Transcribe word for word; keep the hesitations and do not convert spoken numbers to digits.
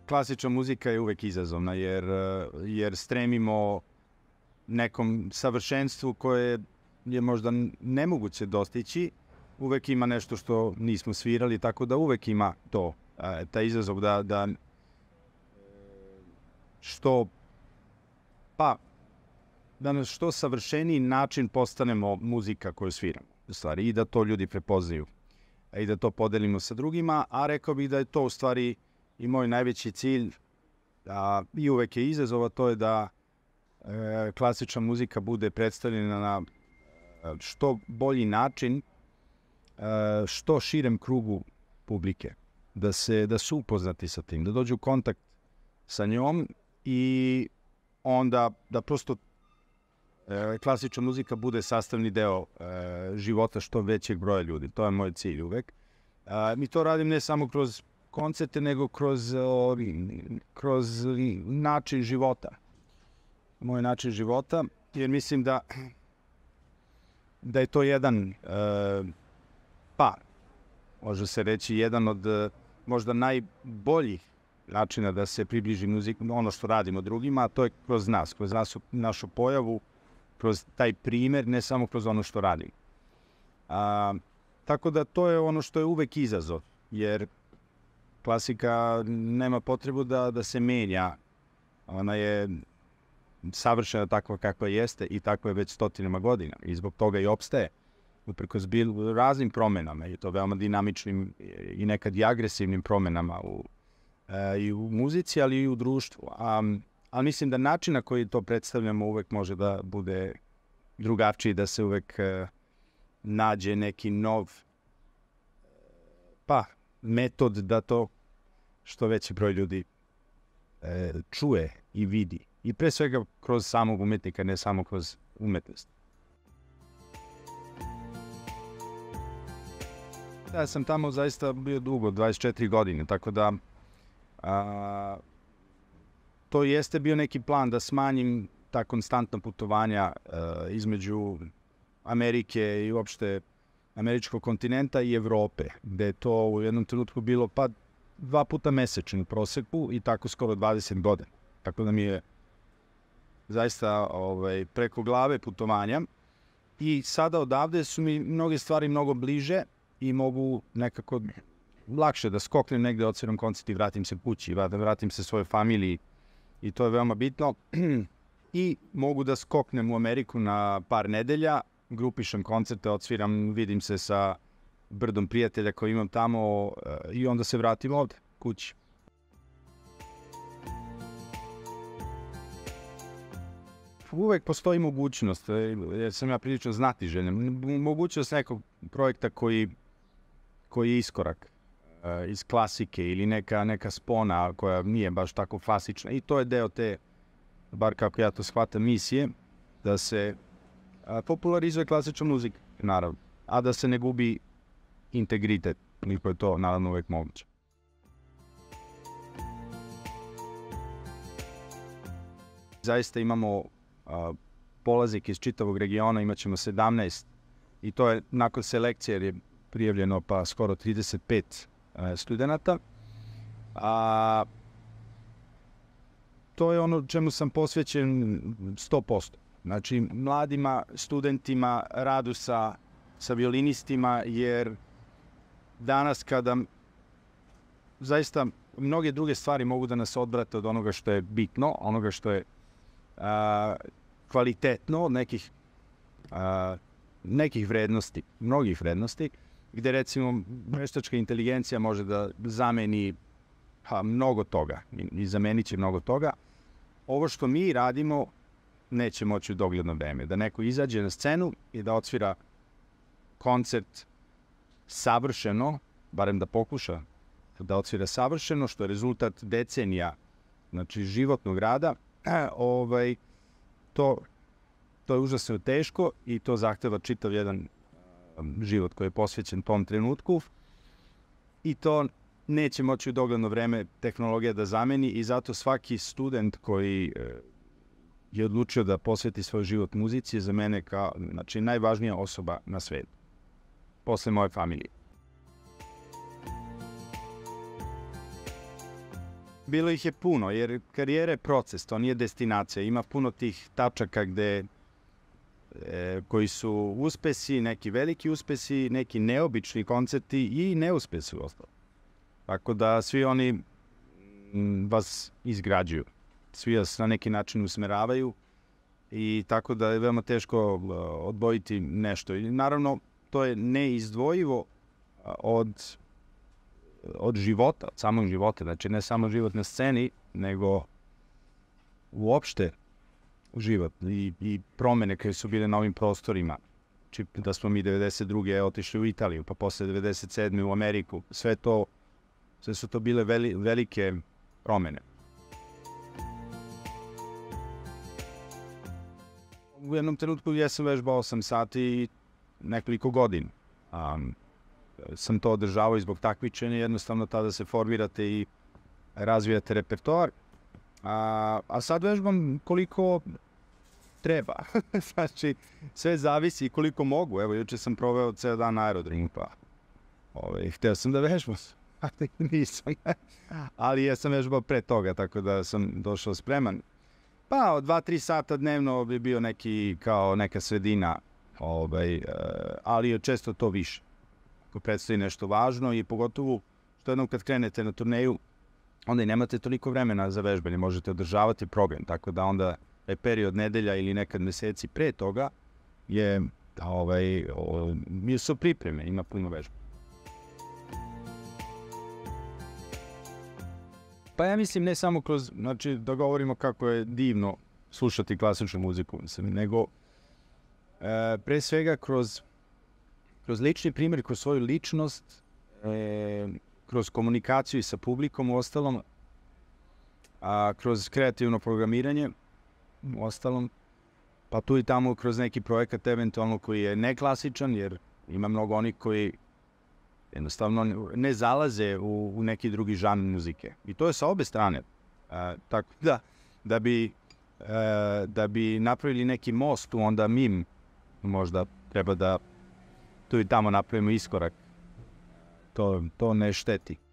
klasična muzika je uvek izazovna, jer, jer stremimo nekom savršenstvu koje je možda nemoguće dostići. Uvek ima nešto što nismo svirali, tako da uvek ima to, taj izazov da, da što pa da na što savršeniji način postanemo muzika koju sviramo, u stvari, i da to ljudi prepoznaju i da to podelimo sa drugima, a rekao bih da je to u stvari i moj najveći cilj, a, i uvek je izazov, a to je da e, klasična muzika bude predstavljena na što bolji način, e, što širem krugu publike, da se da su upoznati sa tim, da dođu u kontakt sa njom i onda da prosto e, klasična muzika bude sastavni deo e, života što većeg broja ljudi. To je moj cilj uvek. E, mi to radim ne samo kroz koncerte, nego kroz, o, kroz način života. Moj način života, jer mislim da da je to jedan, e, pa, može se reći, jedan od možda najboljih načina da se približi muziku, ono što radimo drugima, a to je kroz nas, kroz našu, našu pojavu, kroz taj primer, ne samo kroz ono što radimo. A, tako da to je ono što je uvek izazov, jer klasika nema potrebu da, da se menja. Ona je savršena takva kakva jeste i takva je već stotinama godina i zbog toga i opstaje uprkos bil raznim promenama i to veoma dinamičnim i nekad i agresivnim promenama u, e, i u muzici, ali i u društvu. A, ali mislim da način na koji to predstavljamo uvek može da bude drugačiji, da se uvek e, nađe neki nov pa metod da to što veći broj ljudi e, čuje i vidi. I pre svega kroz samog umetnika, ne samo kroz umetnost. Ja sam tamo zaista bio dugo, dvadeset četiri godine, tako da a, to jeste bio neki plan da smanjim ta konstantna putovanja a, između Amerike i uopšte američkog kontinenta i Evrope, gde je to u jednom trenutku bilo pa dva puta mesečno u proseku i tako skoro dvadeset godina. Tako da mi je zaista ovaj, preko glave putovanja i sada odavde su mi mnoge stvari mnogo bliže i mogu nekako lakše da skoknem negde, odsviram koncert i vratim se kući, da vratim se svojoj familiji i to je veoma bitno. I mogu da skoknem u Ameriku na par nedelja, grupišem koncerte, odsviram, vidim se sa brdom prijatelja koji imam tamo i onda se vratim ovde, kući. Uvek postoji mogućnost, jer sam ja prilično znatiželjan, mogućnost nekog projekta koji, koji je iskorak uh, iz klasike ili neka, neka spona koja nije baš tako klasična. I to je deo te, bar kako ja to shvatam, misije, da se uh, popularizuje klasična muzika, naravno, a da se ne gubi integritet, koliko je to naravno uvek moguće. Zaista imamo Uh, polaznik iz čitavog regiona, imat ćemo sedamnaest i to je nakon selekcije jer je prijavljeno pa skoro trideset pet uh, studenta. A, to je ono čemu sam posvećen sto posto. Znači, mladima studentima, radu sa, sa violinistima, jer danas kada zaista mnoge druge stvari mogu da nas odvrate od onoga što je bitno, onoga što je a, kvalitetno, od nekih, a, nekih vrednosti, mnogih vrednosti, gde recimo veštačka inteligencija može da zameni ha, mnogo toga i, i zamenit će mnogo toga. Ovo što mi radimo neće moći u dogledno vreme. Da neko izađe na scenu i da odsvira koncert savršeno, barem da pokuša da odsvira savršeno, što je rezultat decenija, znači životnog rada, ovaj, to, to je užasno teško i to zahteva čitav jedan um, život koji je posvećen tom trenutku i to neće moći u dogledno vreme tehnologija da zameni i zato svaki student koji e, je odlučio da posveti svoj život muzici je za mene kao, znači, najvažnija osoba na svetu, posle moje familije. bilo ih je puno, jer karijera je proces, to nije destinacija. Ima puno tih tačaka gde e, koji su uspesi, neki veliki uspesi, neki neobični koncerti i neuspesi u ostalo. Tako da svi oni m, vas izgrađuju. Svi vas na neki način usmeravaju i tako da je veoma teško uh, odvojiti nešto. I naravno, to je neizdvojivo uh, od, od života, od samog života. Znači, ne samo život na sceni, nego uopšte život i, i promene koje su bile na ovim prostorima. Znači, da smo mi devedeset druge otišli u Italiju, pa posle devedeset sedme u Ameriku. Sve to, sve su to bile veli, velike promene. U jednom trenutku ja sam vežbao osam sati nekoliko godina. Um, sam to održavao i zbog takmičenja, jednostavno tada se formirate i razvijate repertoar. A, a sad vežbam koliko treba. Znači, sve zavisi koliko mogu. Evo, juče sam proveo ceo dan na aerodromu, pa ove, hteo sam da vežbam, ali nisam. Ali ja sam vežbao pre toga, tako da sam došao spreman. Pa, od dva tri sata dnevno bi bio neki, kao neka sredina, ovaj, ali je često to više. Ako predstavi nešto važno i pogotovo što jednom kad krenete na turneju, onda i nemate toliko vremena za vežbanje, možete održavati program, tako da onda je period nedelja ili nekad meseci pre toga je, ovaj, o, mi su pripreme, ima puno vežba. Pa ja mislim ne samo kroz, znači da govorimo kako je divno slušati klasičnu muziku, mislim, nego e, pre svega kroz, kroz lični primjer, kroz svoju ličnost, e, kroz komunikaciju sa publikom u ostalom, a kroz kreativno programiranje u ostalom, pa tu i tamo kroz neki projekat eventualno koji je neklasičan, jer ima mnogo onih koji jednostavno ne zalaze u, u neki drugi žanr muzike. I to je sa obe strane. E, tako da, da bi, e, da bi napravili neki most, onda mi možda treba da tu i tamo napravimo iskorak. To, to ne šteti.